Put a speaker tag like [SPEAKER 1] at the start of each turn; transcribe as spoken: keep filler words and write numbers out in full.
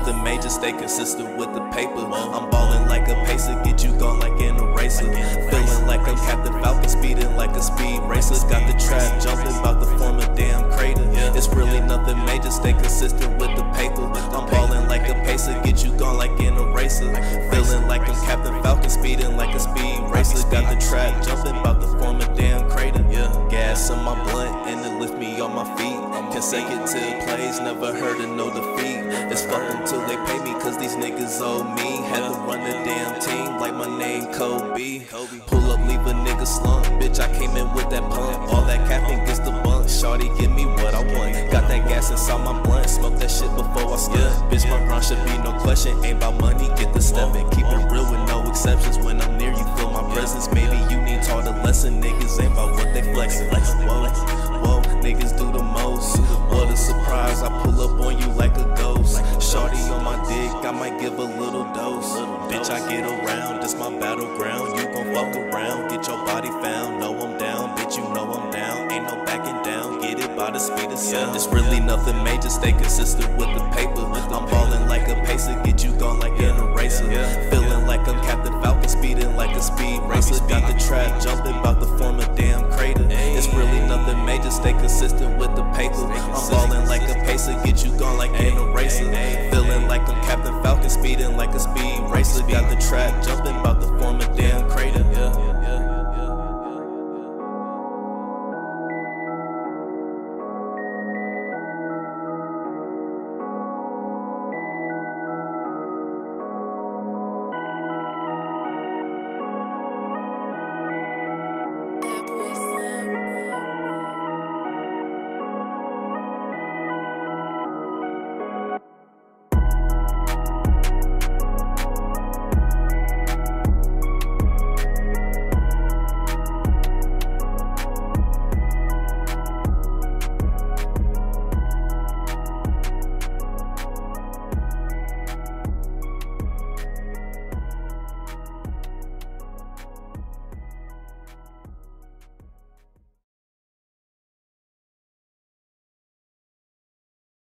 [SPEAKER 1] nothing major, stay consistent with the paper. I'm ballin' like a pacer, get you gone like an eraser. Feeling like I'm Captain Falcon, speeding like a speed racer. Got the trap jumping, about to form a damn crater. It's really nothing major, stay consistent with the paper. I'm ballin' like a pacer, get you gone like an eraser. Feeling like I'm Captain Falcon, speeding like a speed racer. Got the trap jumping, about to form a damn crater. Yeah, gas on my blunt and it lift me on my feet. Consecutive plays, never heard of no defeat. It's fuck until they pay me, cause these niggas owe me. Had to run the damn team like my name Kobe. Pull up, leave a nigga slump. Bitch, I came in with that pump. All that capping gets the bunk. Shawty, give me what I want. Got that gas inside my blunt. Smoke that shit before I stunt. Bitch, my run should be no question. Ain't about money, get the steppin'. Keep it real with no exceptions. When I'm near you, feel my presence. Maybe you need taught a lesson. Niggas ain't about what they flexin'. Whoa, whoa, niggas do the most. What a surprise, I pull up on you like a ghost. Shorty on my dick, I might give a little dose. Bitch, I get around, this my battleground. You gon' fuck around, get your body found. Know I'm down, bitch, you know I'm down. Ain't no backing down, get it by the speed of sound. It's really nothing major, stay consistent with the paper. I'm ballin' like a pacer, get you gone like an eraser. Feeling like I'm Captain Falcon, speeding like a speed racer. Got the trap jumping, about to form a damn crater. It's really nothing major, stay consistent with the paper. I'm ballin' like a pacer, get you gone like an eraser. Feeling like I'm Captain Falcon, speeding like a speed racer. Got the trap jumping, about